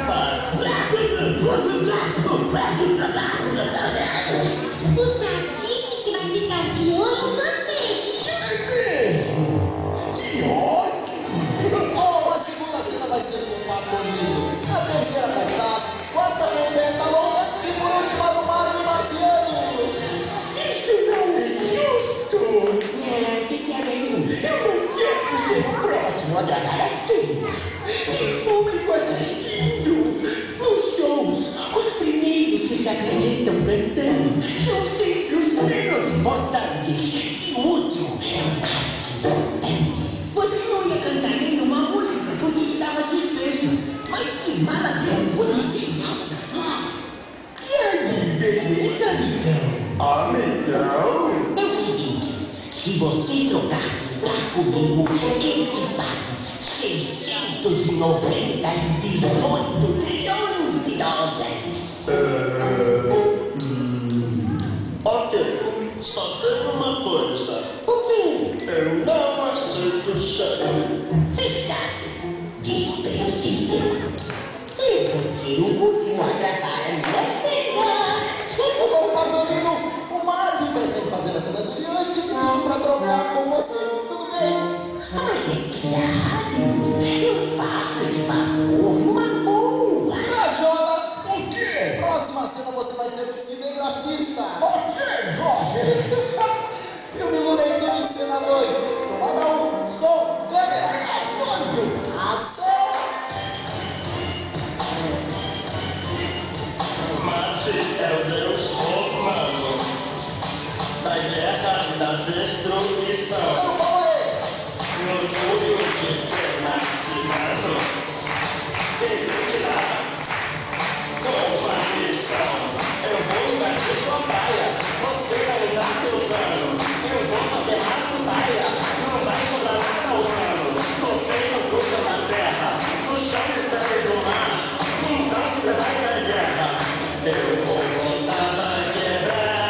O Taz disse que vai ficar de olho em você. É mesmo? Que ótimo! Oh, a segunda cena vai ser com o Patonino. A terceira com o Taz. Quarta com o Bertalona. E por último a do Magno Marciano. Isso não é justo! Que é, Belinho? Eu não quero ser o próximo a tragar a cena! Tem público assistindo! Nos shows, os primeiros que se apresentam cantando são sempre os menos importantes e o último é o mais importante. Você não ia cantar nenhuma música porque estava suspenso. Mas que maravilha sem alça. E aí, beleza, amigão? Amigão? É o seguinte, se você trocar lugar comigo, eu te pago 698 trilhões de dólares. Ok, só tem uma coisa. O quê? Eu não aceito cheque. Fechado. Desprezível. Eu vou ser o último a gravar a minha cena. Ô, Patonino, o Magno pretende fazer a cena de antes e pediu pra trocar com você. Tudo bem? Mas é claro, eu faço esse favor numa boa. Jona, O quê? próxima cena você vai ser o cinegrafista. Ok, Roger. Filme no leitor em cena 2. Tomada 1, som, câmera, ação. Ação. Marte é o deus romano da guerra e da destruição. Então, calma aí. O orgulho de ser nascimento. Ele dirá, com a missão, eu vou invadir sua praia. Você vai entrar pelo cano. Eu vou fazer rato praia. Não vai sobrar nada humano. Você não gruda na terra. No chão e sai do mar. Então se prepare pra guerra. Eu vou voltar pra quebrar.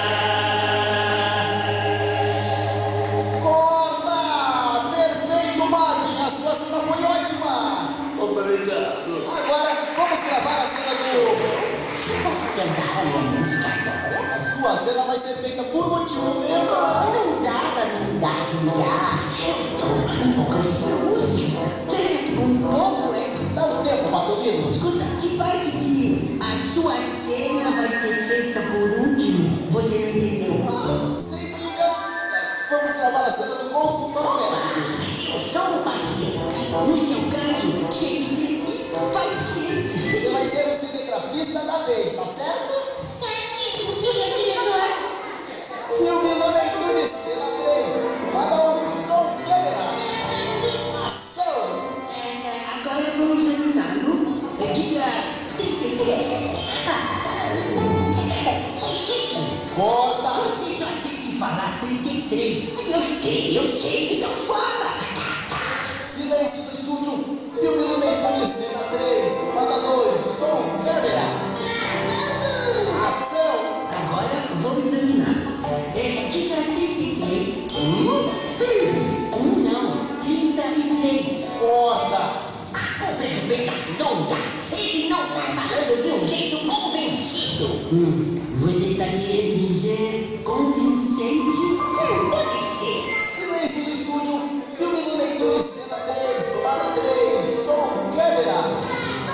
Corta! Perfeito, Magno. A sua cena foi ótima. Obrigado. Agora, vamos gravar a cena do... Posso cantar a minha música agora? A sua cena vai ser feita por último, lembra? Não dá pra me dar que já. Estou um pouco ansioso. Um pouco, é? Dá um tempo, Patonino. Escuta, que parte de a sua cena vai ser feita por último? Você não entendeu? Sem brigas, vamos gravar a cena do consultor médico. Eu sou paciente. No seu caso, tinha que ser impaciente. Você vai ser o cinegrafista da vez, tá certo? Certíssimo, senhor diretor. Filme no leitor de cena 3. Tomada 1, som, câmera. Ação. Agora vamos examiná-lo. Diga 33. Esqueci. Corta. Você só tem que falar 33. Eu sei, então fala. Silêncio do estúdio. Filme no leitor de cena 3. Tomada 2, som, câmera. Ação. Agora vamos examinar. Diga 33. Não, 33. Corta. A culpa é do Bernardo. Ele não tá falando de um jeito convencido. Você está querendo dizer convincente? Pode ser. Silêncio do estúdio. Filme no leitor de cena 3. Tomada 3, som, câmera.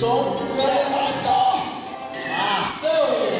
Som, câmera, ação!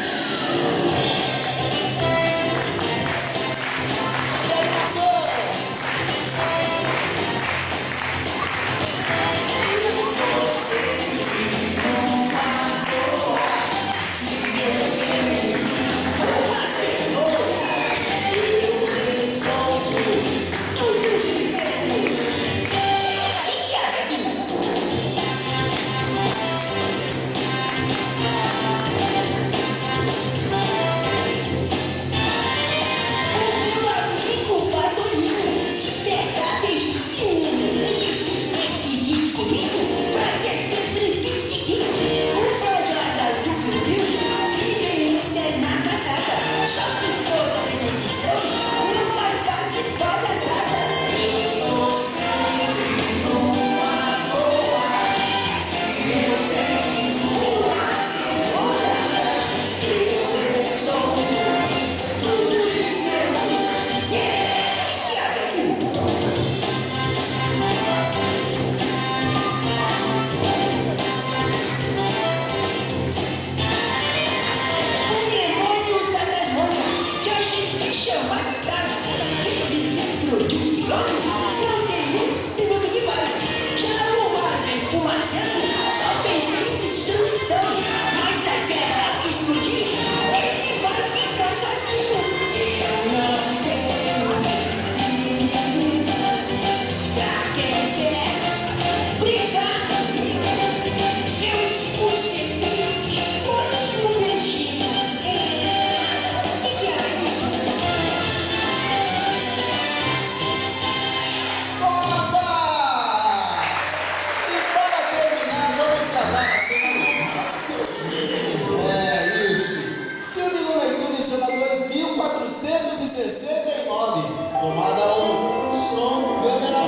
Tomada 1, som, câmera,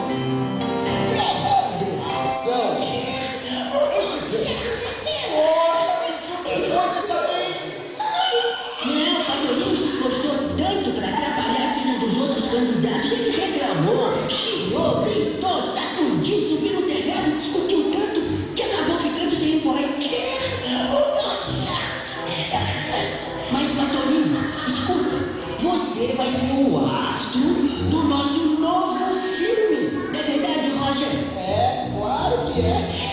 gravando, ação. Não, Patolino se esforçou tanto para atrapalhar a cena dos outros candidatos. Ele reclamou, chiou, gritou, sacudiu, subiu no telhado e discutiu tanto que acabou ficando sem voz. Mas, Patolino, escuta, você vai ser o astro do nosso novo filme. Não é verdade, Roger? É, claro que é.